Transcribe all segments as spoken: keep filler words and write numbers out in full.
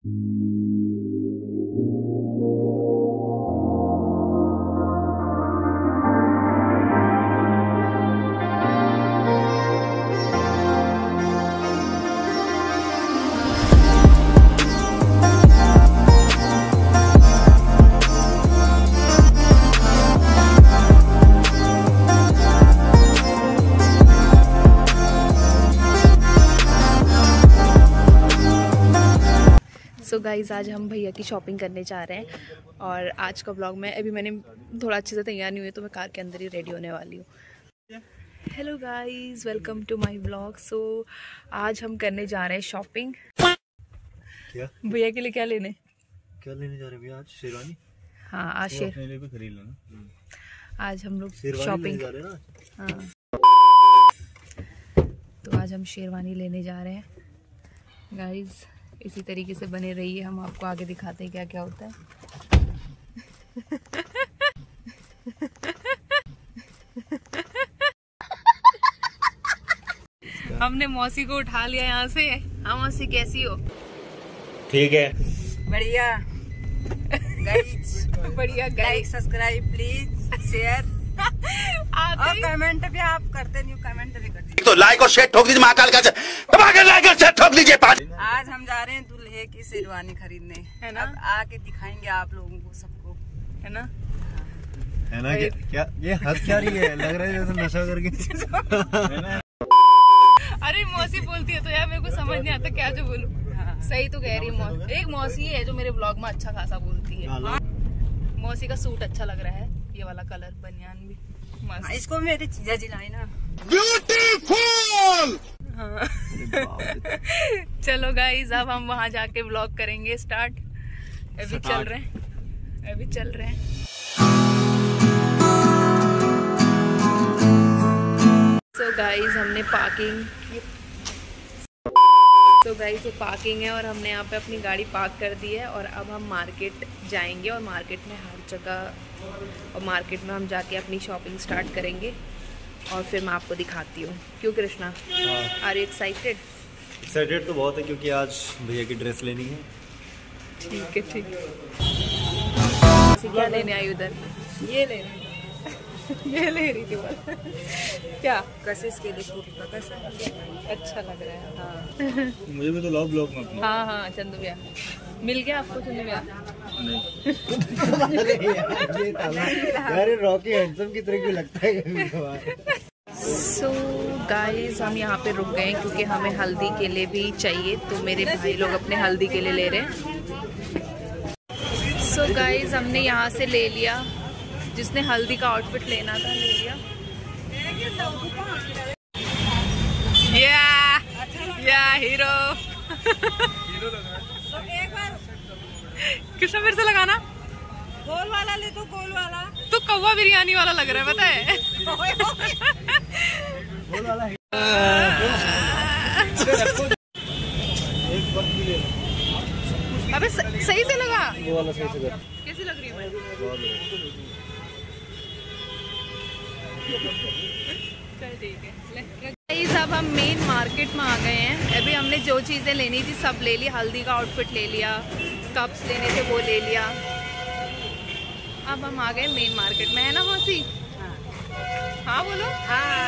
सो so guys, आज हम भैया की शॉपिंग करने जा रहे हैं और आज का ब्लॉग में अभी मैंने थोड़ा अच्छे से तैयार नहीं हुई तो मैं कार के अंदर ही रेडी होने वाली हूँ। Hello guys, welcome to my blog. So आज हम करने जा रहे हैं शॉपिंग। क्या भैया के लिए क्या लेने क्या लेने जा रहे हैं भैया? आज शेरवानी। हाँ, आज शेर अपने लिए भी खरीद लेना। आज हम लोग शॉपिंग जा रहे हैं ना। हाँ, तो आज हम शेरवानी लेने जा रहे हैं गाइज़। इसी तरीके से बने रहिए, हम आपको आगे दिखाते हैं क्या क्या होता है। हमने मौसी को उठा लिया यहाँ से। हाँ मौसी, कैसी हो? ठीक है, बढ़िया गाइस, बढ़िया guys. Like, subscribe, please share और कमेंट भी आप करते नहीं, कमेंट भी कर दीजिए। तो लाइक और शेयर ठोक दीजिए, महाकाल का लाइक और शेयर ठोक दीजिए। आज हम जा रहे हैं दूल्हे की शेरवानी खरीदने, है ना? अब आके दिखाएंगे आप लोगों को, सबको, है ना? है ना? क्या, क्या ये हंस क्या रही है? लग रहा है जैसे नशा करके। अरे मौसी बोलती है तो यार मेरे को समझ नहीं आता क्या जो बोलूं। हाँ। सही तो कह रही है मौसी। एक मौसी है जो मेरे ब्लॉग में अच्छा खासा बोलती है। मौसी का सूट अच्छा लग रहा है, ये वाला कलर, बनियान भी मस्त। इसको मेरी चीजा जिलाई ना, ब्यूटीफुल। हाँ। चलो गाइज, अब हम वहाँ जाके व्लॉग करेंगे स्टार्ट। अभी चल रहे हैं, अभी चल रहे हैं। सो so गाइज, हमने पार्किंग तो गाइस, ये पार्किंग है और हमने यहाँ पे अपनी गाड़ी पार्क कर दी है और अब हम मार्केट जाएंगे और मार्केट में हर जगह और मार्केट में हम जाके अपनी शॉपिंग स्टार्ट करेंगे और फिर मैं आपको दिखाती हूँ। क्यों Krishna, are you excited? Excited तो बहुत है क्योंकि आज भैया की ड्रेस लेनी है। ठीक है, ठीक है। क्या लेने आई उधर? ये ले रही ये ले रही थी बस। क्या कशिश के लिए छोटी का कैसा अच्छा लग रहा है। हाँ मुझे भी तो लव ब्लॉग में। हाँ हाँ चंदू भैया मिल गया आपको? चंदू भैया नहीं, रॉकी हैंडसम की तरह भी लगता है। सो गाइस, हम यहाँ पे रुक गए क्योंकि हमें हल्दी के लिए भी चाहिए, तो मेरे भाई लोग अपने हल्दी के लिए ले रहे हैं। सो so गाइस, हमने यहाँ से ले लिया, जिसने हल्दी का आउटफिट लेना था ले लिया। या या हीरो कृष्णा, फिर से लगाना। गोल वाला ले तो, गोल वाला तो कौवा बिरयानी वाला लग रहा है, पता है? गोल वाला अबे सही से लगा, वो वाला सही से लगा। कैसी लग रही है? ठीक है। अब हम मेन मार्केट में आ गए हैं। अभी हमने जो चीज़ें लेनी थी सब ले ली। हल्दी का आउटफिट ले लिया, कप्स लेने थे वो ले लिया। अब हम आ गए मेन मार्केट में, है ना मौसी? हाँ, हाँ बोलो। हाँ।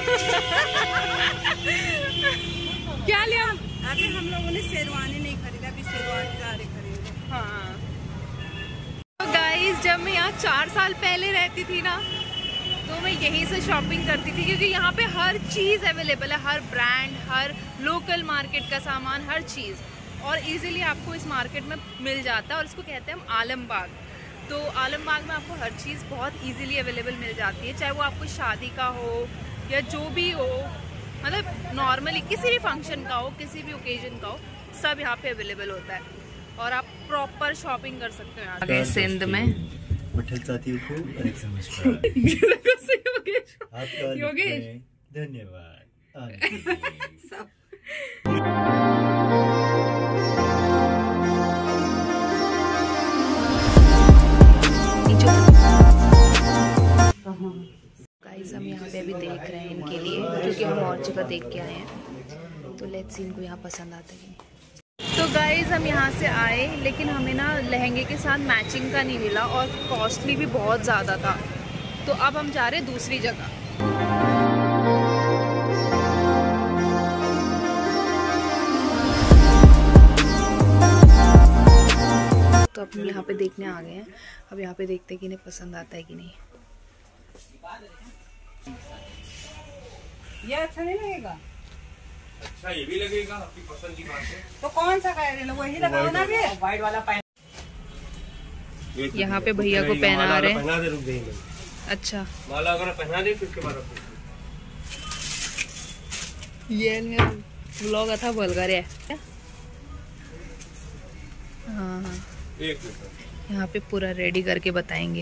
क्या लिया? अभी हम लोगों ने शेरवानी नहीं खरीदा, अभी शेरवानी जा रहे खरीदे। हाँ तो गाइस, जब मैं यहाँ चार साल पहले रहती थी ना, तो मैं यहीं से शॉपिंग करती थी क्योंकि यहाँ पे हर चीज़ अवेलेबल है, हर ब्रांड, हर लोकल मार्केट का सामान, हर चीज़, और इजीली आपको इस मार्केट में मिल जाता है। और इसको कहते हैं हम आलमबाग। तो आलमबाग में आपको हर चीज़ बहुत इजीली अवेलेबल मिल जाती है, चाहे वो आपको शादी का हो या जो भी हो, मतलब नॉर्मली किसी भी फंक्शन का हो, किसी भी ओकेजन का हो, सब यहाँ पे अवेलेबल होता है और आप प्रॉपर शॉपिंग कर सकते हो यहाँ पे सिंध में। साथियों को योगेश धन्यवाद। गाइस, हम यहाँ पे अभी देख रहे हैं इनके लिए क्योंकि हम और जगह देख के आए हैं, तो लेट्स सी इनको यहाँ पसंद आता है। तो गाइज हम यहाँ से आए लेकिन हमें ना लहंगे के साथ मैचिंग का नहीं मिला और कॉस्टली भी बहुत ज़्यादा था, तो अब हम जा रहे हैं दूसरी जगह। तो अब हम यहाँ पे देखने आ गए हैं। अब यहाँ पे देखते हैं कि इन्हें पसंद आता है कि नहीं। ये अच्छा नहीं लगेगा? अच्छा ये भी लगेगा, आपकी पसंद की बात है। तो कौन सा कह रहे हैं? वही लगाओ ना फिर। व्हाइट वाला पहन। यहाँ पे भैया को पहना रहे हैं। पहना दे, रुक गई मैं। अच्छा माला अगर पहना दे फिर के बाद ये व्लॉग था बोल कर है। हाँ हाँ एक मिनट, यहाँ पे पूरा रेडी करके बताएंगे।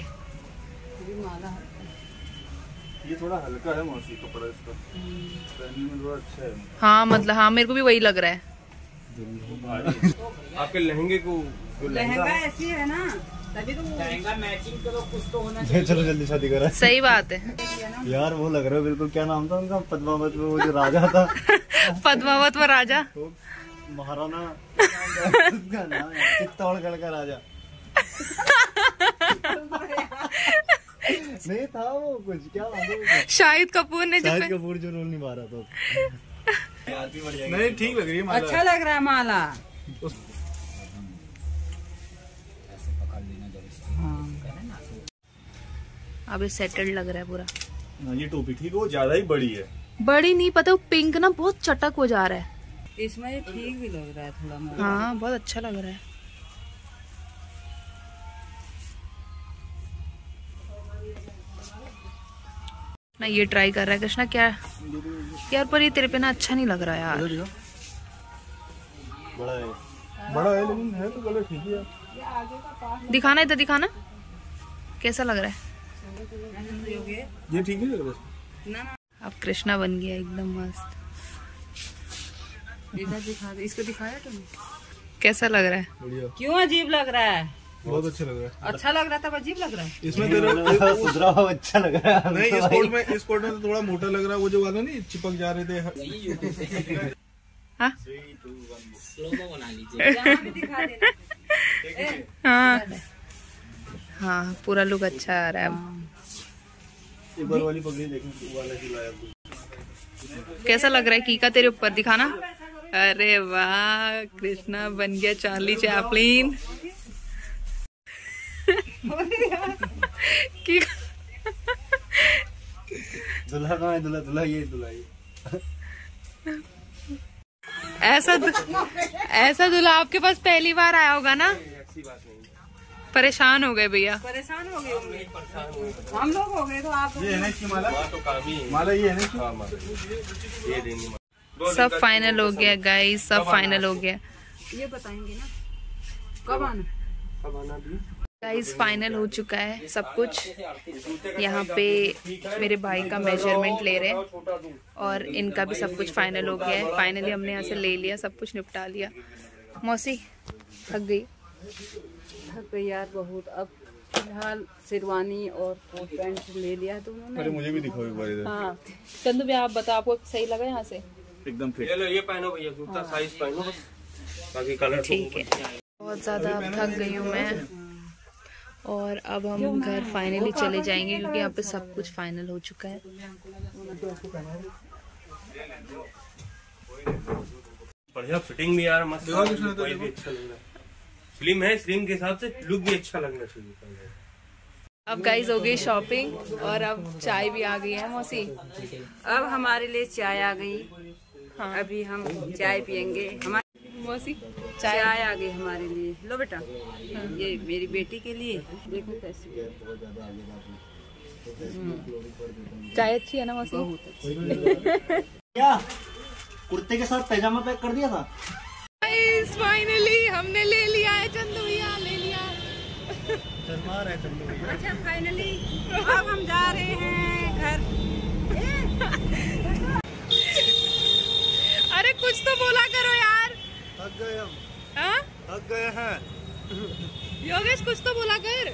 ये थोड़ा हल्का है मौसी कपड़ा, इसका पहनने में थोड़ा अच्छा है। हाँ मतलब हाँ मेरे को भी वही लग रहा है। आपके लहंगे को जो लहंगा ऐसी है ना, तभी तो लहंगा मैचिंग करो, कुछ तो होना चाहिए। चलो जल्दी शादी करा। सही बात है यार वो लग रहा है बिल्कुल, क्या नाम था उनका, पद्मावत में वो जो राजा था। पद्मावत में राजा, महाराणा चित्तौड़गढ़ का राजा नहीं था वो, कुछ क्या नाम, शाहिद कपूर ने जो शाहिद कपूर जो रोल निभा रहा था। नहीं ठीक लग रही है माला। अच्छा लग रहा है माला। अब ये सेटल्ड लग रहा है पूरा। ये टोपी ठीक, वो ज्यादा ही बड़ी है। बड़ी नहीं पता, वो पिंक ना बहुत चटक हो जा रहा है। इसमें ये ठीक भी लग रहा है थोड़ा मोटा। हाँ बहुत अच्छा लग रहा है। ना ये ट्राई कर रहा है कृष्णा। क्या यार पर ये तेरे पे ना अच्छा नहीं लग रहा यार। बड़ा है, बड़ा है लेकिन है तो कलर ठीक है। दिखाना इधर, दिखाना कैसा लग रहा है। ये ठीक है लग रहा है। अब कृष्णा बन गया एकदम मस्त। इधर दिखा दे, इसको दिखाया तुमने? कैसा लग रहा है? बढ़िया। क्यों अजीब लग रहा है? बहुत अच्छा लग रहा है। अच्छा लग रहा था, अजीब लग रहा है। इसमें तेरा सुधरा हुआ अच्छा लग रहा है। नहीं, इस कोट में इस कोट में तो थोड़ा मोटा लग रहा है। वो जो वाला नहीं चिपक जा रहे थे। हाँ यहाँ भी दिखा देना। हाँ हाँ पूरा लुक अच्छा आ रहा है। एक बार वाली पगड़ी देखो, वाला ही लाया। कैसा लग रहा है कीका तेरे ऊपर, दिखाना। अरे वाह कृष्णा बन गया चार्ली चैपलिन। दुल्हा कहाँ है? दुल्हा दुल्हा ये दुल्हा ये। ऐसा दु, ऐसा दूल्हा आपके पास पहली बार आया होगा ना? ऐसी बात नहीं, परेशान हो गए भैया। परेशान हो गए हम लोग, हो गए तो आप। ये है ना इसकी माला, तो काम ही है। माला ये है ना इसकी? हाँ, माला ये देनी। सब फाइनल हो गया गाइस, सब फाइनल हो गया। ये बताएंगे ना कब आना? कब आना भी? गाइस फाइनल हो चुका है सब कुछ। यहाँ पे मेरे भाई का मेजरमेंट ले रहे हैं और इनका भी सब कुछ फाइनल हो गया है। फाइनली हमने यहाँ से ले लिया, सब कुछ निपटा लिया। मौसी थक गई? थक गई यार बहुत। अब फिलहाल शेरवानी और कोट पैंट ले लिया तो उन्होंने। अरे मुझे भी दिखाओ एक बार इधर। हाँ चंदू भैया आप बताओ, आपको सही लगा यहाँ से? एकदम फिट। ये लो, ये पहनो भैया, जूता साइज पहनो बस, बाकी कलर ठीक है। बहुत ज़्यादा थक गई हूँ मैं और अब हम घर फाइनली चले जाएंगे क्योंकि यहाँ पे सब कुछ फाइनल हो चुका है। बढ़िया फिटिंग भी यार मस्त, कोई भी अच्छा लग रहा है। स्लिम है, स्लिम के हिसाब से लुक भी अच्छा लगना चाहिए। अब गाइस हो गई शॉपिंग और अब चाय भी आ गई है। मौसी अब हमारे लिए चाय आ गई। हाँ। अभी हम चाय पियेंगे। हमारी मौसी चाय आ गई हमारे लिए। लो बेटा, ये मेरी बेटी के लिए। देखो कैसे चाय अच्छी है ना मौसी? क्या कुर्ते के साथ पैजामा पैक कर दिया था? फाइनली हमने ले लिया है, चंदू भैया ले लिया। शर्मा रहे चंदू भैया। अच्छा फाइनली अब हम जा रहे हैं घर। अरे कुछ तो बोला करो यार। थक गए हम। हाँ थक गए हैं। योगेश कुछ तो बोला कर।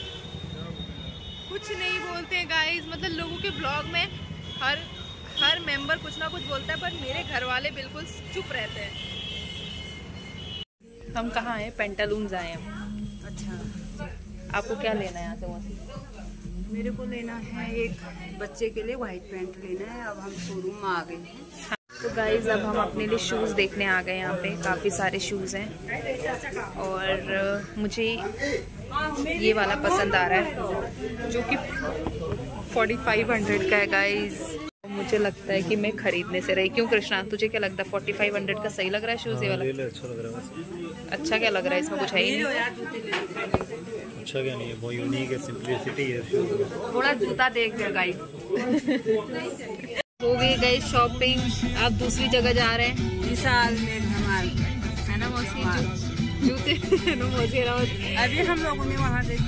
कुछ नहीं बोलते हैं गाइस, मतलब लोगों के ब्लॉग में हर हर मेंबर कुछ ना कुछ बोलता है पर मेरे घर वाले बिल्कुल चुप रहते हैं। हम कहाँ हैं? पेंटालून्स आए हम। अच्छा, आपको क्या लेना है यहाँ से मौसी? मेरे को लेना है एक बच्चे के लिए वाइट पैंट लेना है। अब हम शोरूम में आ गए हैं। तो गाइज अब हम अपने लिए शूज़ देखने आ गए। यहाँ पे काफ़ी सारे शूज़ हैं और मुझे ये वाला पसंद आ रहा है जो कि फोर्टी फाइव हंड्रेड का है गाइज। मुझे लगता है कि मैं खरीदने से रही। क्यों कृष्णा, तुझे क्या लगता है? फोर्टी फाइव हंड्रेड का सही लग रहा है शूज़ ये वाला? अच्छा लग रहा है। अच्छा क्या लग रहा है? इसमें कुछ है ही नहीं। अच्छा क्या नहीं है, बहुत यूनिक है, सिंपलिसिटी है। थोड़ा जूता देख कर गाइज। हो गई गई शॉपिंग। आप दूसरी जगह जा रहे हैं विशाल में धमाल है ना मौसी? जू, जूते नो मौसी ना मौसी। अभी हम लोगों ने वहाँ से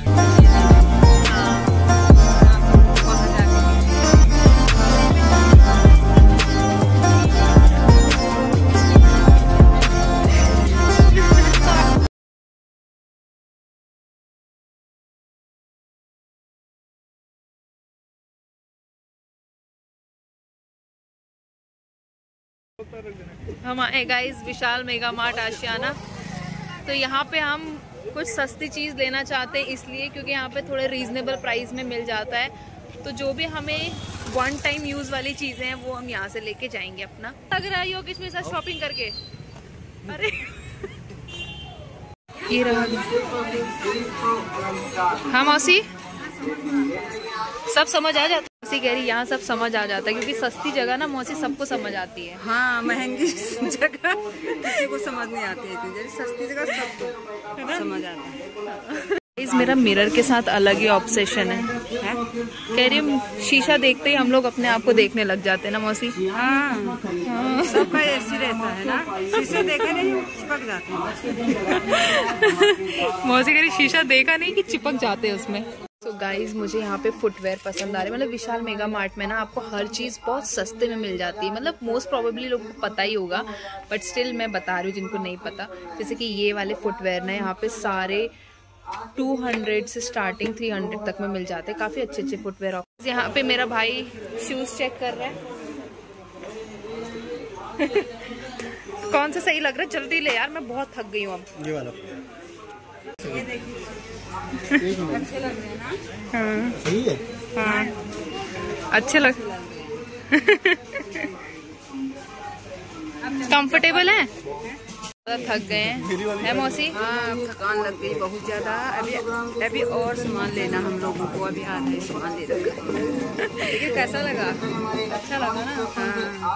हम आए guys Vishal mega mart Ashiana. तो यहाँ पे हम कुछ सस्ती चीज़ लेना चाहते हैं इसलिए क्योंकि यहाँ पे थोड़े रीजनेबल प्राइस में मिल जाता है। तो जो भी हमें वन टाइम यूज़ वाली चीज़ें हैं वो हम यहाँ से लेके जाएंगे अपना। लग रहा है योग इसमें साथ शॉपिंग करके। अरे ये रहा। हाँ मौसी, सब समझ आ जाता है। मौसी कह रही यहाँ सब समझ आ जाता है क्योंकि सस्ती जगह ना मौसी सबको समझ आती है। हाँ, महंगी जगह किसी को समझ नहीं आती है, सस्ती जगह सबको समझ आता है। इस मेरा मिरर के साथ अलग ही ऑब्सेशन है, है? कह रही हूँ शीशा देखते ही हम लोग अपने आप को देखने लग जाते हैं ना मौसी। हाँ, हाँ। सबका ऐसी रहता है ना, शीशे देखे नहीं चिपक जाते हैं। मौसी कह रही शीशा देखा नहीं कि चिपक जाते हैं उसमें। तो so गाइज मुझे यहाँ पे फुटवेयर पसंद आ रहे हैं। मतलब विशाल मेगा मार्ट में ना आपको हर चीज़ बहुत सस्ते में मिल जाती है। मतलब मोस्ट प्रोबेबली लोगों को पता ही होगा बट स्टिल मैं बता रही हूँ जिनको नहीं पता। जैसे कि ये वाले फुटवेयर ना यहाँ पे सारे टू हंड्रेड से स्टार्टिंग थ्री हंड्रेड तक में मिल जाते हैं। काफ़ी अच्छे अच्छे फुटवेयर ऑप्शन। यहाँ पे मेरा भाई शूज़ चेक कर रहा है। कौन सा सही लग रहा है? जल्दी ले यार, मैं बहुत थक गई हूँ अब। ये वाला ये देखिए अच्छे लग रहे हैं ना? हाँ सही है। हाँ अच्छे लग कंफर्टेबल है। थक गए हैं है मौसी? हाँ, थकान लग गई बहुत ज्यादा। अभी अभी और सामान लेना हम लोगों को। अभी आधा ही सामान ले रखा है। देखिए कैसा लगा? अच्छा लगा ना? हाँ।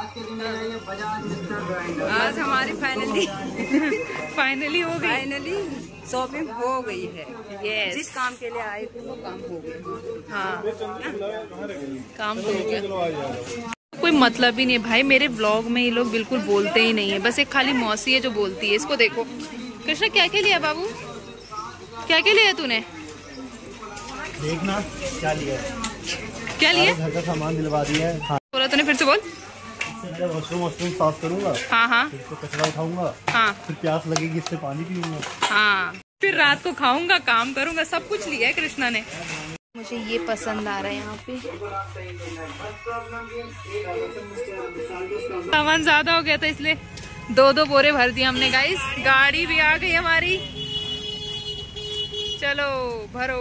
आज हमारी फाइनली फाइनली हो गई। फाइनली शॉपिंग हो गई है। यस, जिस काम के लिए आए थे वो काम हो गया। हाँ काम तो हो गया। कोई मतलब ही नहीं है भाई, मेरे व्लॉग में ये लोग बिल्कुल बोलते ही नहीं है। बस एक खाली मौसी है जो बोलती है। इसको देखो कृष्णा, क्या क्या लिया बाबू? क्या क्या लिया तूने? देखना क्या लिया। क्या लिया? घर का सामान दिलवा दिया है। हाँ। बोला तूने, फिर से बोल। वॉशरूम वॉशरूम साफ करूंगा। हाँ हाँ फिर कचरा उठाऊंगा। हाँ फिर प्यास लगेगी, इससे पानी पीऊंगा। हाँ फिर रात को खाऊंगा, काम करूंगा, सब कुछ लिया है कृष्णा ने। मुझे ये पसंद आ रहा है। यहाँ पे सामान ज्यादा हो गया था इसलिए दो दो बोरे भर दिए हमने गाइस। गाड़ी भी आ गई हमारी, चलो भरो।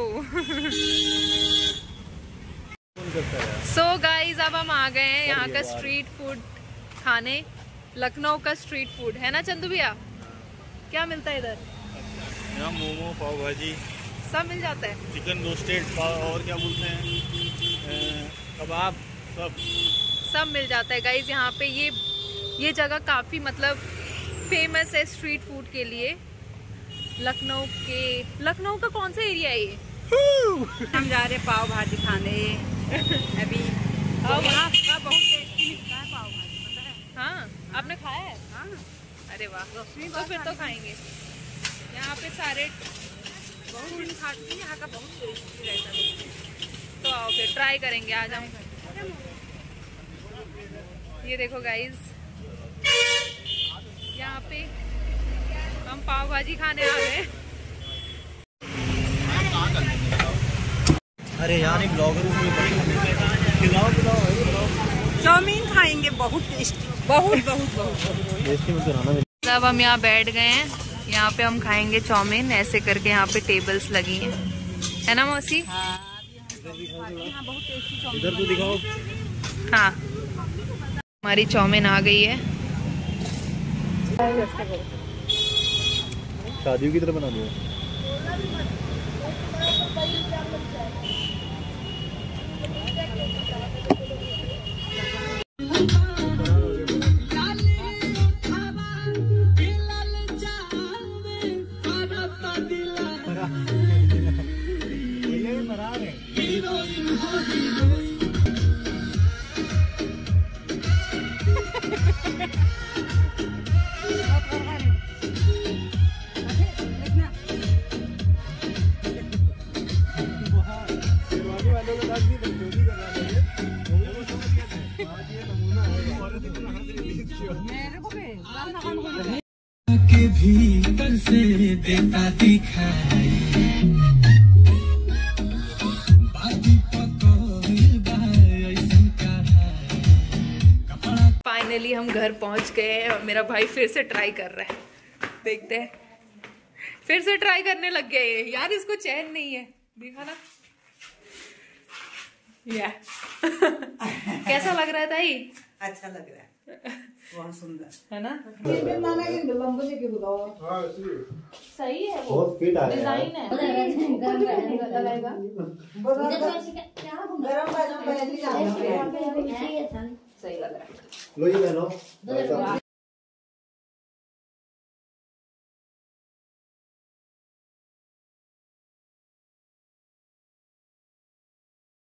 सो so गाइस अब हम आ गए हैं यहाँ का स्ट्रीट फूड खाने। लखनऊ का स्ट्रीट फूड है ना चंदू भैया? क्या मिलता है इधर? यहाँ मोमो, पाव भाजी सब मिल जाता है। चिकन रोस्टेड, पाव और क्या बोलते हैं, कबाब, सब सब मिल जाता है गाइज यहाँ पे। ये ये जगह काफ़ी मतलब फेमस है स्ट्रीट फूड के लिए। लखनऊ के लखनऊ का कौन सा एरिया है ये? हम जा रहे पाव भाजी खाने। अभी और यहाँ का बहुत टेस्टी मिलता है पाव भाजी, पता है? हाँ आपने खाया है? हाँ। अरे वाह, तो फिर तो खाएंगे। यहाँ पे सारे बहुत दिन खाती है, यहाँ का बहुत टेस्टी रहता है। तो आओ फिर ट्राई करेंगे आज हम। ये देखो गाइज, यहाँ पे हम पाव भाजी खाने आ गए। अरे यार एक ब्लॉगर खिलाओ खिलाओ। चाउमीन खाएंगे, बहुत टेस्टी, बहुत बहुत बहुत टेस्टी में कराना। अब हम यहाँ बैठ गए हैं यहाँ पे हम खाएंगे चाउमीन, ऐसे करके यहाँ पे टेबल्स लगी हैं, है ना मौसी? इधर तो दिखाओ। हाँ, हमारी चाउमीन आ गई है। शादियों की तरह बना दिया। के भीतर से देता दिखाई फाइनली हम घर पहुंच गए हैं और मेरा भाई फिर से ट्राई कर रहा है, देखते हैं। फिर से ट्राई करने लग गया ये, यार इसको चैन नहीं है, देखा ना। या कैसा लग रहा है ताई? अच्छा लग रहा है, बहुत सुंदर है ना? सही है, वो बहुत फिट आ डिजाइन है। सही लग रहा है। लो ये पहनो।